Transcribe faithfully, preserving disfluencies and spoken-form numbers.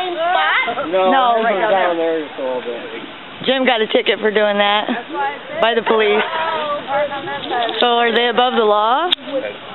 same spot? No, No, right down down there. there just a little bit. Jim got a ticket for doing that by the police. So are they above the law?